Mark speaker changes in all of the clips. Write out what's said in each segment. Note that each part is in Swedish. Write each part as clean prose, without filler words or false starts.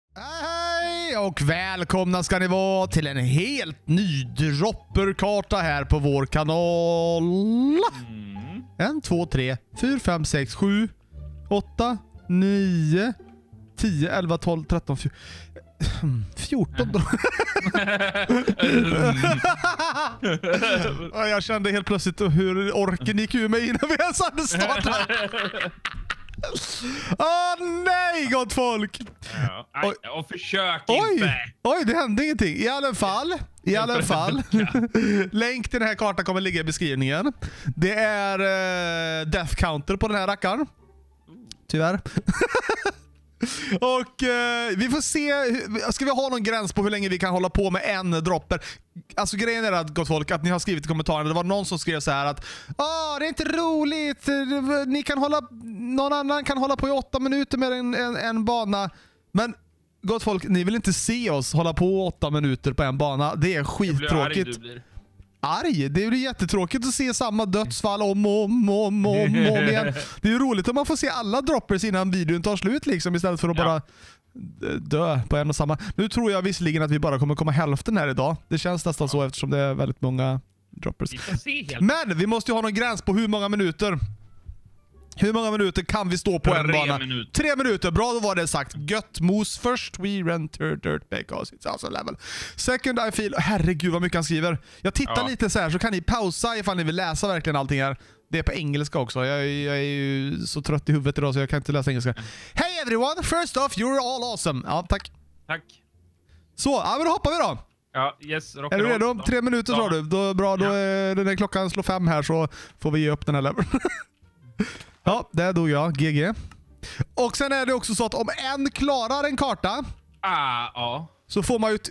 Speaker 1: Hej och välkomna ska ni vara till en helt ny dropperkarta här på vår kanal. 1, 2, 3, 4, 5, 6, 7, 8, 9, 10, 11, 12, 13, 14. Jag kände helt plötsligt hur orken gick ur mig innan vi ens hade startat. Nej, gott folk!
Speaker 2: Ja. Och försök inte.
Speaker 1: Oj, det hände ingenting. I alla fall. Länk till den här kartan kommer ligga i beskrivningen. Det är death counter på den här rackaren. Tyvärr. Och vi får se. Ska vi ha någon gräns på hur länge vi kan hålla på med en dropper? Alltså grejen är att, gott folk, att ni har skrivit i kommentarerna. Det var någon som skrev så här att det är inte roligt. Någon annan kan hålla på i 8 minuter med en bana. Men gott folk, ni vill inte se oss hålla på 8 minuter på en bana. Det är skittråkigt. Arg. Det är ju jättetråkigt att se samma dödsfall om igen. Det är ju roligt om man får se alla droppers innan videon tar slut liksom, istället för att bara dö på en och samma. Nu tror jag visserligen att vi bara kommer komma hälften här idag. Det känns nästan så eftersom det är väldigt många droppers. Men vi måste ju ha någon gräns på hur många minuter. Hur många minuter kan vi stå på en bana? 3 minuter, bra, då var det sagt. Gött mos först. We renter dirt because it's also level. Second I feel... Herregud vad mycket han skriver. Jag tittar lite så här så kan ni pausa ifall ni vill läsa verkligen allting här. Det är på engelska också. Jag är ju så trött i huvudet idag så jag kan inte läsa engelska. Hey everyone, first off, you're all awesome. Ja, tack.
Speaker 2: Tack.
Speaker 1: Så, men då hoppar vi då.
Speaker 2: Ja, yes.
Speaker 1: Är du redo? 3 minuter sa du. Då, bra, då är när klockan slår 5 här så får vi ge upp den här leveln. Ja, där dog jag. GG. Och sen är det också så att om en klarar en karta så får man ju...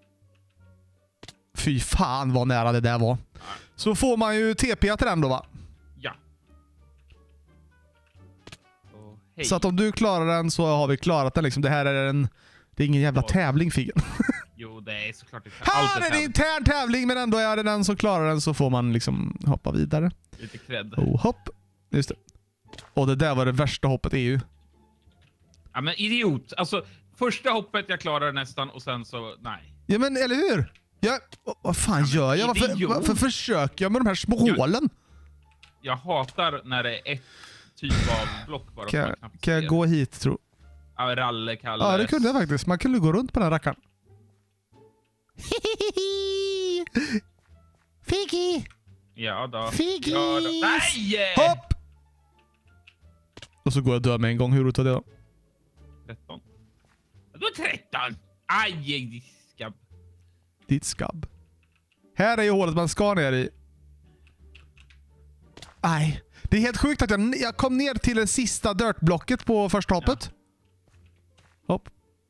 Speaker 1: Fy fan vad nära det där var. Så får man ju TP till den då, va?
Speaker 2: Ja.
Speaker 1: Så att om du klarar den så har vi klarat den liksom. Det här är det är ingen jävla tävling, Figgen.
Speaker 2: Jo, det är såklart inte.
Speaker 1: Här är det en intern tävling, men ändå är det den som klarar den så får man liksom hoppa vidare.
Speaker 2: Lite cred.
Speaker 1: Hopp. Just det. Och det där var det värsta hoppet i EU.
Speaker 2: Ja, men idiot. Alltså, första hoppet jag klarade nästan och sen så, nej.
Speaker 1: Ja, men eller hur? Vad fan gör jag? Varför försöker jag med de här små hålen?
Speaker 2: Jag hatar när det är ett typ av block bara.
Speaker 1: Kan jag gå hit, tror
Speaker 2: jag? Ja, Ralle, Kalle.
Speaker 1: Ja, det kunde jag faktiskt. Man kunde gå runt på den här rackaren. Figgy!
Speaker 2: Ja då.
Speaker 1: Figgy!
Speaker 2: Ja, då. Nej!
Speaker 1: Hopp! Och så går jag dö med en gång. Hur roligt var det då?
Speaker 2: 13. Det var 13! Aj, ditt skabb.
Speaker 1: Ditt skabb. Här är ju hålet man ska ner i. Aj. Det är helt sjukt att jag kom ner till det sista dirtblocket på första hoppet. Hopp.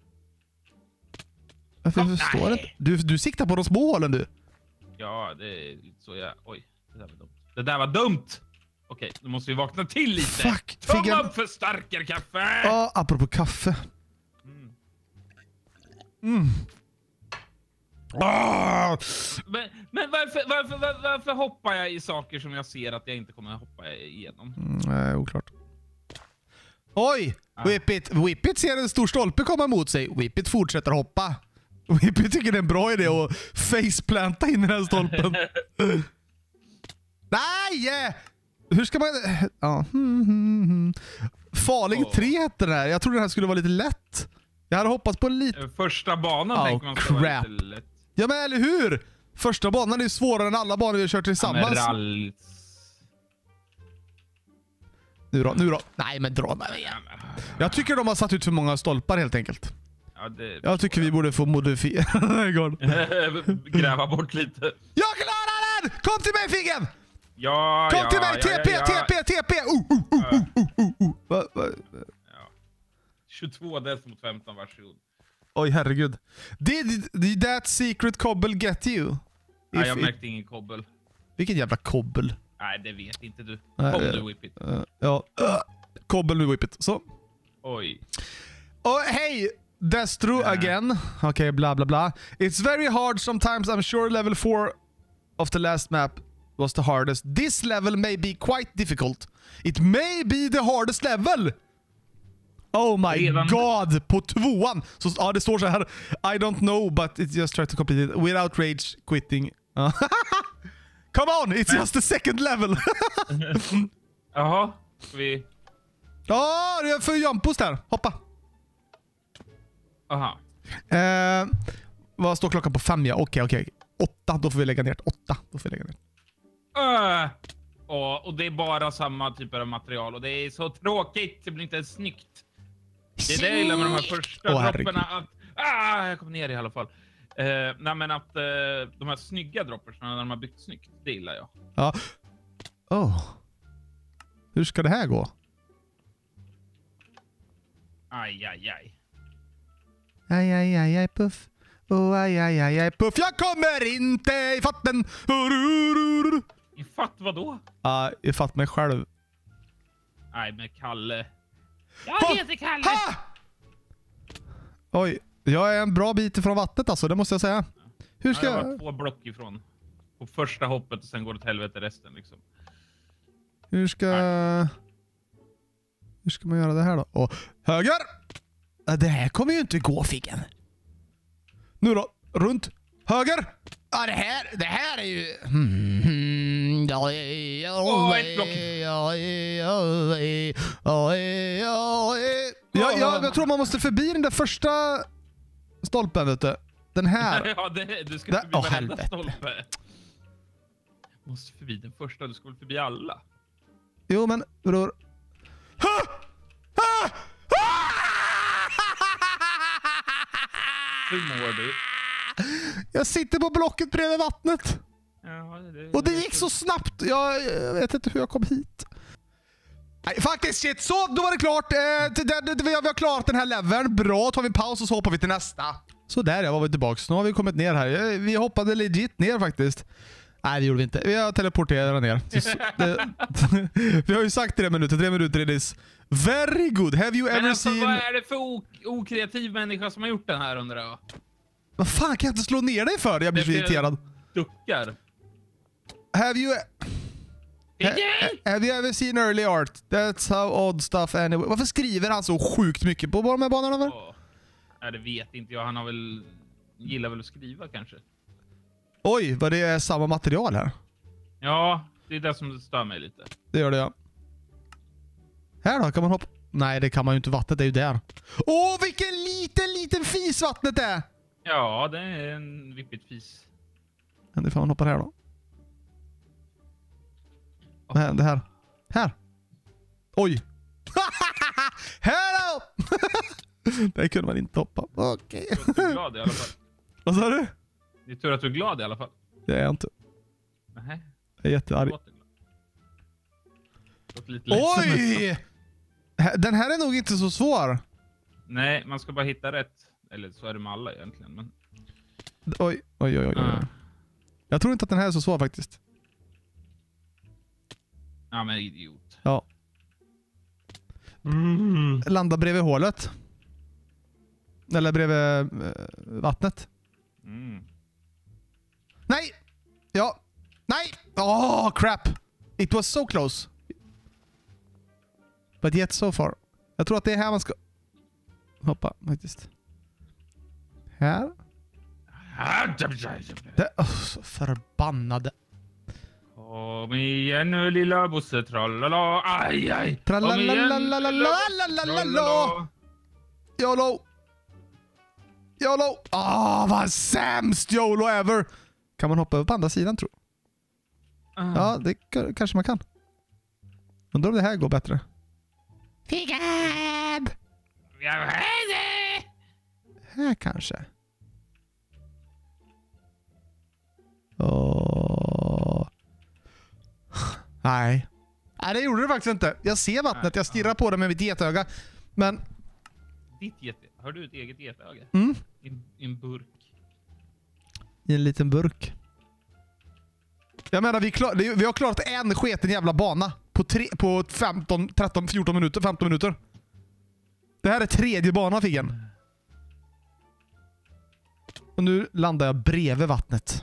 Speaker 1: Varför förstår jag? Du siktar på de små hålen, du.
Speaker 2: Ja, det är så jag... Oj, det där var dumt. Det där var dumt! Okej, nu måste vi vakna till lite.
Speaker 1: Fuck,
Speaker 2: Tumma upp för starkare kaffe!
Speaker 1: Ja, apropå kaffe.
Speaker 2: Men varför hoppar jag i saker som jag ser att jag inte kommer att hoppa igenom?
Speaker 1: Nej, oklart. Oj! Whippet ser en stor stolpe komma emot sig. Whippet fortsätter hoppa. Whippet tycker det är en bra idé att faceplanta in i den här stolpen. Nej! Hur ska man... Ja. Farlig 3 hette den här. Jag trodde den här skulle vara lite lätt. Jag hade hoppats på lite...
Speaker 2: Första banan tänker man ska vara lite lätt.
Speaker 1: Ja, men eller hur? Första banan är ju svårare än alla banor vi har kört tillsammans.
Speaker 2: Ja,
Speaker 1: Nu då. Nej, men dra mig igen. Jag tycker de har satt ut för många stolpar helt enkelt.
Speaker 2: Ja,
Speaker 1: jag tycker vi borde få modifiera.
Speaker 2: Gräva bort lite.
Speaker 1: Jag klarar den! Kom till mig, Figgen!
Speaker 2: Kom
Speaker 1: till mig! TP!
Speaker 2: 22 death mot 15, varsågod.
Speaker 1: Oj, herregud. Did that secret cobble get you?
Speaker 2: Nej, jag märkte ingen kobbel.
Speaker 1: Vilket jävla kobbel?
Speaker 2: Nej, det vet inte du. Kom du, Whippet.
Speaker 1: Ja. Kobbel nu, Whippet. Så.
Speaker 2: Oj.
Speaker 1: Och hej! Destro again. Okay, blah blah blah. It's very hard sometimes. I'm sure level 4 of the last map was the hardest. This level may be quite difficult. It may be the hardest level. Oh my god, på 2:an. Så, ja, det står så här. I don't know, but it's just try to complete it without rage quitting. Come on, it's just the second level.
Speaker 2: Jaha, vi...
Speaker 1: Ja, det är för jumpos där. Hoppa.
Speaker 2: Aha.
Speaker 1: Vad står klockan på 5? Ja, okej. 8, då får vi lägga ner. 8, då får vi lägga ner.
Speaker 2: Och det är bara samma typer av material. Och det är så tråkigt. Det blir inte ens snyggt. Det är det jag gillar med de här första dropperna. Jag kom ner i alla fall. Nej, men att de här snygga droppersna, när de har byggt snyggt, det gillar jag.
Speaker 1: Ja. Hur ska det här gå?
Speaker 2: Aj.
Speaker 1: Aj, puff. Aj, puff. Jag kommer inte i fatten.
Speaker 2: I fatt vad då?
Speaker 1: I fatt mig själv.
Speaker 2: Nej, med Kalle. Jag heter Kalle. Ha!
Speaker 1: Oj, jag är en bra bit ifrån vattnet alltså, det måste jag säga. Hur ska
Speaker 2: jag var 2 block ifrån. På första hoppet och sen går det till helvete resten liksom.
Speaker 1: Hur ska man göra det här då? Och höger! Det här kommer ju inte gå, Figgen. Nu då, runt. Höger! Ja, det här är ju... Jag tror man måste förbi den där första stolpen, vet du. Den här.
Speaker 2: Ja, du ska förbi varenda stolpe. Måste förbi den första, du ska väl förbi alla.
Speaker 1: Jo, men bror.
Speaker 2: Hur mår du?
Speaker 1: Jag sitter på blocket bredvid vattnet.
Speaker 2: Ja,
Speaker 1: och det gick så snabbt. Jag vet inte hur jag kom hit. Nej, faktiskt shit. Så, då var det klart. Vi har klarat den här leveln. Bra, tar vi en paus och så hoppar vi till nästa. Så där, jag var vi tillbaka. Nu har vi kommit ner här. Vi hoppade legit ner faktiskt. Nej, det gjorde vi inte. Vi har teleporterat ner. Vi har ju sagt 3 minuter. 3 minuter it is very good. Have you ever seen...
Speaker 2: vad är det för okreativ människa som har gjort den här, undrar jag?
Speaker 1: Vad fan kan jag inte slå ner dig för? Jag blir så irriterad.
Speaker 2: Duckar.
Speaker 1: Have you ever seen early art? That's how odd stuff anyway. Varför skriver han så sjukt mycket på de här banorna?
Speaker 2: Nej, det vet inte jag. Han har väl... gillar väl att skriva kanske.
Speaker 1: Oj, vad det är samma material här.
Speaker 2: Ja, det är det som stör mig lite.
Speaker 1: Det gör det, ja. Här då, kan man hoppa... Nej, det kan man ju inte. Vattnet är ju där. Åh, vilken liten fis vattnet är!
Speaker 2: Ja, det är en vippigt fis.
Speaker 1: Men det får man hoppa här då. Vad hände här? Här! Oj! Här då! Där kunde man inte hoppa. Okej.
Speaker 2: Du är glad i alla fall.
Speaker 1: Vad sa du?
Speaker 2: Det är tur att du är glad i alla fall.
Speaker 1: Det är jag inte.
Speaker 2: Nej.
Speaker 1: Jag är jättearg.
Speaker 2: Oj!
Speaker 1: Den här är nog inte så svår.
Speaker 2: Nej, man ska bara hitta rätt. Eller så är det med alla egentligen. Men...
Speaker 1: Oj. Jag tror inte att den här är så svår faktiskt.
Speaker 2: Ja, men idiot.
Speaker 1: Ja. Landa bredvid hålet. Eller bredvid vattnet. Nej! Ja. Nej! Crap. It was so close. But yet so far. Jag tror att det är här man ska hoppa faktiskt. Här. Det, så förbannade.
Speaker 2: Kom igen nu lilla Bosse, trallala. Aj.
Speaker 1: Trallalalalalalalala. YOLO. Vad sämst YOLO ever. Kan man hoppa över på andra sidan, tror jag? Ja, det kanske man kan. Undrar om det här går bättre. Figab! Här kanske. Nej, det gjorde det faktiskt inte. Jag ser vattnet, jag stirrar på det med mitt getöga. Men...
Speaker 2: Ditt gete? Har du ett eget getöga? I en burk?
Speaker 1: I en liten burk. Jag menar, vi har klarat en sketen jävla bana på 15, 13, 14 minuter, 15 minuter. Det här är 3:e banan, Figgen. Och nu landar jag bredvid vattnet.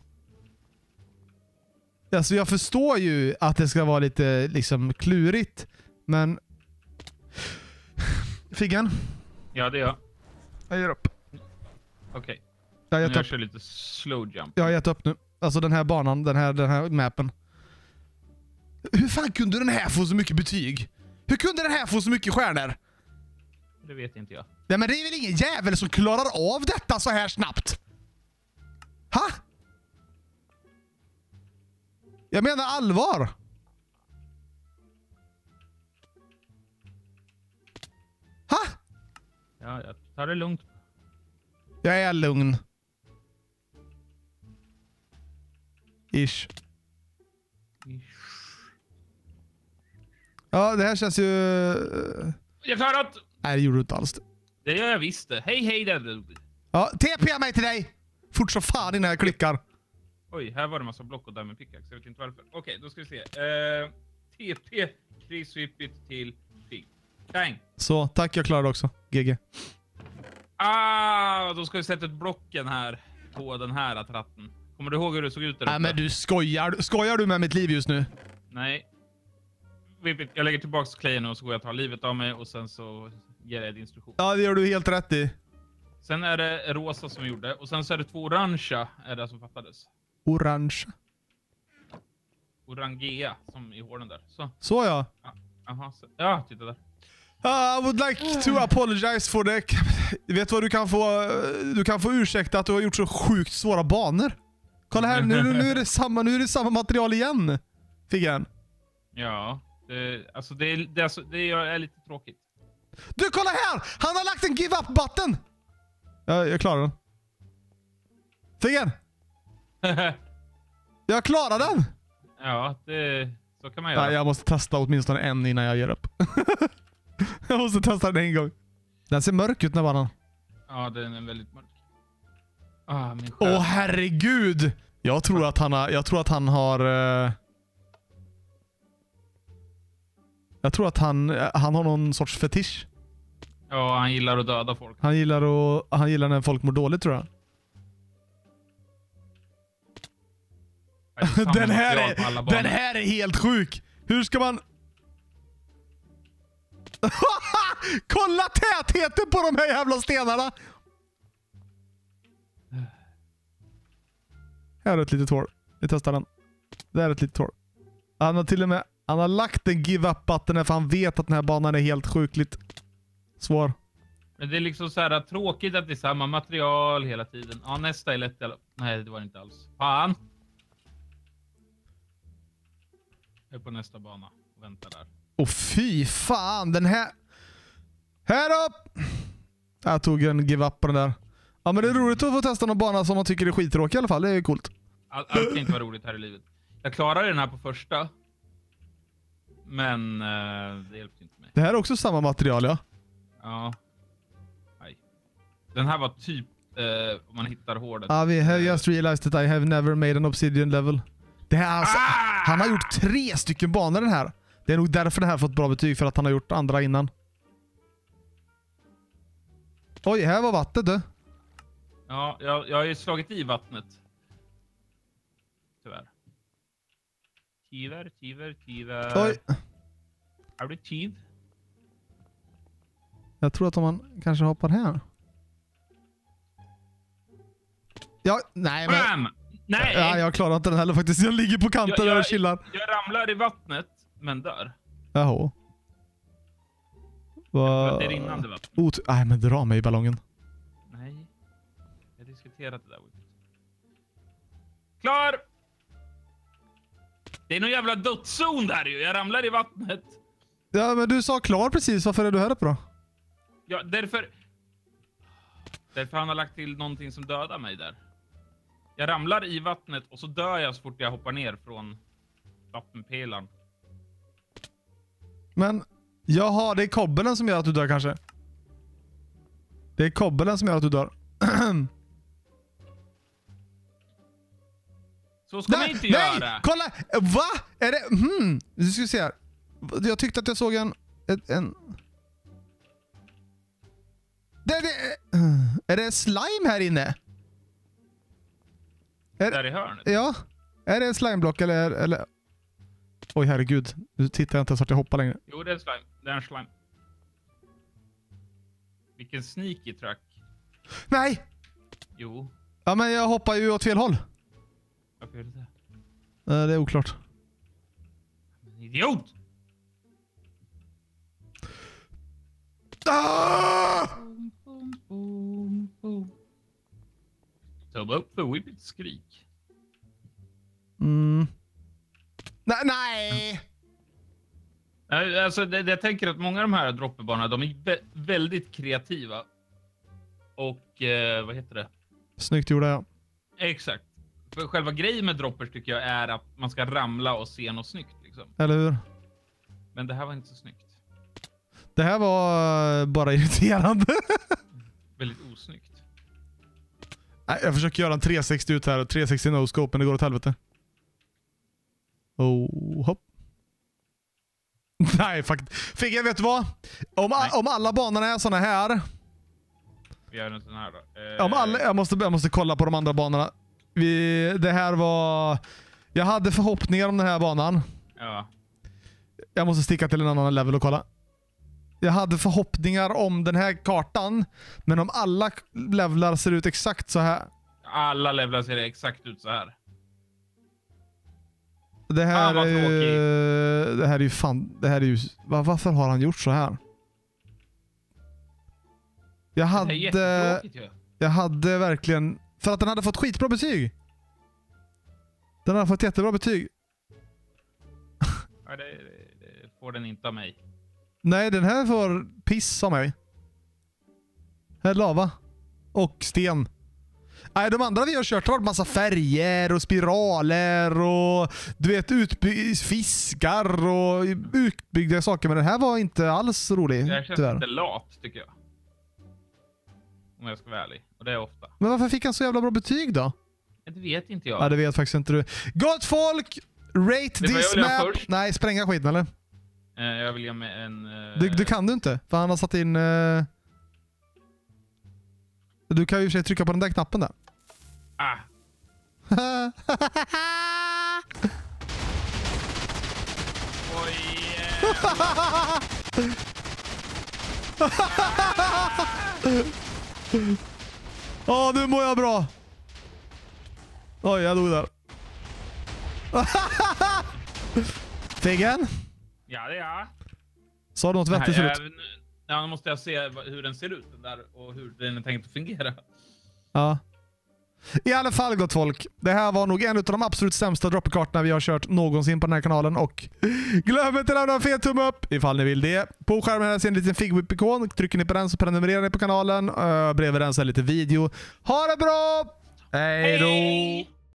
Speaker 1: Alltså jag förstår ju att det ska vara lite liksom klurigt, men Figgen?
Speaker 2: Ja, det är jag.
Speaker 1: Jag ger upp.
Speaker 2: Okej.
Speaker 1: Jag
Speaker 2: kör lite slow jump.
Speaker 1: Jag har gett upp nu. Alltså den här banan, den här mappen. Hur fan kunde den här få så mycket betyg? Hur kunde den här få så mycket stjärnor?
Speaker 2: Det vet inte jag.
Speaker 1: Nej, men det är väl ingen jävel som klarar av detta så här snabbt? Ha? Jag menar allvar. Ha?
Speaker 2: Ja, jag tar det lugnt.
Speaker 1: Jag är lugn. Ish. Ja, det här känns ju...
Speaker 2: Jag klarar det!
Speaker 1: Nej, det gjorde du inte alls.
Speaker 2: Det gör jag visst. Hej där.
Speaker 1: Ja, TP mig till dig! Fort så fan innan jag klickar.
Speaker 2: Oj, här var det en massa block och där med pickaxe. Jag vet inte varför. Okej, då ska vi se. TP, krisvipigt till Fig. Bang!
Speaker 1: Så, tack, jag klarade också. GG.
Speaker 2: Då ska vi sätta ett blocken här på den här tratten. Kommer du ihåg hur det såg ut där uppe?
Speaker 1: Nej, men du skojar. Skojar du med mitt liv just nu?
Speaker 2: Nej. Jag lägger tillbaka clayen och så går jag och tar livet av mig och sen så ger jag en instruktion.
Speaker 1: Ja, det gör du helt rätt i.
Speaker 2: Sen är det rosa som vi gjorde och sen så är det 2 orangea är det som fattades.
Speaker 1: Orange.
Speaker 2: Orangea som i hålen där.
Speaker 1: Så ja.
Speaker 2: Aha, så. Ja, titta där.
Speaker 1: I would like to apologize for the... Vet vad du kan få ursäkta att du har gjort så sjukt svåra banor. Kolla här, nu är det samma material igen. Figgen.
Speaker 2: Ja, det är lite tråkigt.
Speaker 1: Du, kolla här! Han har lagt en give up button. Jag klarar den. Figgen. Jag klarar den.
Speaker 2: Ja, så kan man göra.
Speaker 1: Nej, jag måste testa åtminstone en innan jag ger upp. Jag måste testa den en gång. Den ser mörk ut, den banan.
Speaker 2: Ja, den är väldigt mörk.
Speaker 1: Åh, herregud! Jag tror att han har... Jag tror att han har någon sorts fetisch.
Speaker 2: Ja, han gillar att döda folk.
Speaker 1: Han gillar när folk mår dåligt, tror jag. Den här är helt sjuk. Hur ska man... Kolla tätheten på de här jävla stenarna. Här är ett litet hål. Vi testar den. Det är ett litet hål. Han har lagt en give up button för han vet att den här banan är helt sjukligt svår.
Speaker 2: Men det är liksom så här tråkigt att det är samma material hela tiden. Ja, nästa är lätt. Nej, det var det inte alls. Fan! Jag är på nästa bana och väntar där.
Speaker 1: Åh fy fan, den här... Här upp! Jag tog en give up på den där. Ja, men det är roligt att få testa någon bana som man tycker är skittråkig i alla fall. Det är coolt.
Speaker 2: Allt kan inte vara roligt här i livet. Jag klarade den här på första. Men det hjälpte inte mig.
Speaker 1: Det här är också samma material, ja.
Speaker 2: Ja. Nej. Den här var typ om man hittar hårdet.
Speaker 1: We have just realized that I have never made an obsidian level. Det här alltså, han har gjort 3 stycken banor den här. Det är nog därför den här fått bra betyg, för att han har gjort andra innan. Oj, här var vattnet du.
Speaker 2: Ja, jag har ju slagit i vattnet. Tyvärr. Tyvärr.
Speaker 1: Oj.
Speaker 2: Är det tid?
Speaker 1: Jag tror att om man kanske hoppar här. Ja, nej men...
Speaker 2: Bam! Nej!
Speaker 1: Ja, jag klarar inte den heller faktiskt. Jag ligger på kanten där och chillar.
Speaker 2: Jag ramlar i vattnet, men dör.
Speaker 1: Jaha.
Speaker 2: Det är rinnande vatten.
Speaker 1: Nej, men dra mig i ballongen.
Speaker 2: Nej. Jag har diskuterat det där. Klar! Det är någon jävla dödszon där ju. Jag ramlar i vattnet.
Speaker 1: Ja, men du sa klar precis. Varför är du här uppe då?
Speaker 2: Ja, därför han har lagt till någonting som dödar mig där. Jag ramlar i vattnet och så dör jag så fort jag hoppar ner från vattenpelaren.
Speaker 1: Men, jaha, det är kobbelen som gör att du dör kanske. Det är kobbelen som gör att du dör.
Speaker 2: Så ska man inte göra.
Speaker 1: Nej, kolla! Va? Är det... Du ska se här. Jag tyckte att jag såg en... Är det slime här inne?
Speaker 2: Där i hörnet?
Speaker 1: Ja. Är det en slimeblock eller... Oj, herregud. Nu tittar jag inte så att jag hoppar längre.
Speaker 2: Jo, det är slime. Det är en slime. Vilken sneaky truck.
Speaker 1: Nej!
Speaker 2: Jo.
Speaker 1: Ja, men jag hoppar ju åt fel håll.
Speaker 2: Varför gör du det?
Speaker 1: Det är oklart.
Speaker 2: Idiot!
Speaker 1: Ah!
Speaker 2: Tubba upp för whippet skrik.
Speaker 1: Nej!
Speaker 2: Alltså, jag tänker att många av de här dropperbanorna, de är väldigt kreativa. Och, vad heter det?
Speaker 1: Snyggt gjorde jag.
Speaker 2: Exakt. För själva grejen med droppers tycker jag är att man ska ramla och se något snyggt. Liksom.
Speaker 1: Eller hur?
Speaker 2: Men det här var inte så snyggt.
Speaker 1: Det här var bara irriterande.
Speaker 2: Väldigt osnyggt.
Speaker 1: Nej, jag försöker göra en 360 ut här. 360 no-scope, men det går åt helvete. Oh, hopp. Nej, faktiskt. Figge, vet du vad? Om alla banorna är såna här.
Speaker 2: Vi gör en sån här då.
Speaker 1: Jag måste kolla på de andra banorna. Det här var... Jag hade förhoppningar om den här banan.
Speaker 2: Ja.
Speaker 1: Jag måste sticka till en annan level och kolla. Jag hade förhoppningar om den här kartan. Men om alla levlar ser ut exakt så här.
Speaker 2: Alla levlar ser exakt ut så här.
Speaker 1: Det här,
Speaker 2: vad
Speaker 1: det här är ju fan... Det här är ju... Varför har han gjort så här?
Speaker 2: Det är jättetråkigt ju.
Speaker 1: Jag hade verkligen... För att den hade fått skitbra betyg. Den hade fått jättebra betyg.
Speaker 2: Ja, det får den inte av mig.
Speaker 1: Nej, den här får piss av mig. Här är lava. Och sten. Nej, de andra vi har kört har varit massa färger och spiraler och du vet fiskar och utbyggda saker. Men den här var inte alls rolig.
Speaker 2: Det känns lite lat tycker jag. Om jag ska vara ärlig. Och det är ofta.
Speaker 1: Men varför fick han så jävla bra betyg då?
Speaker 2: Det vet inte jag.
Speaker 1: Ja, det vet faktiskt inte du. Gott folk! Rate this map! Nej, spränga skiten eller?
Speaker 2: Jag vill ge mig en...
Speaker 1: Du kan du inte, för han har satt in... Du kan ju i och för sig trycka på den där knappen där.
Speaker 2: Ah. Oj.
Speaker 1: Åh, nu mår jag bra. Oj, jag dog där. Figgen?
Speaker 2: Ja, det är jag.
Speaker 1: Sa du något vettigt förut?
Speaker 2: Ja, nu måste jag se hur den ser ut den där och hur den är tänkt att fungera.
Speaker 1: Ja. I alla fall, gott folk. Det här var nog en av de absolut sämsta dropperkartorna vi har kört någonsin på den här kanalen. Och glöm inte att lämna en fet tumme upp ifall ni vill det. På skärmen här ser ni en liten Figwhip-ikon. Trycker ni på den så prenumererar ni på kanalen. Bredvid den så är lite video. Ha det bra! Hej då!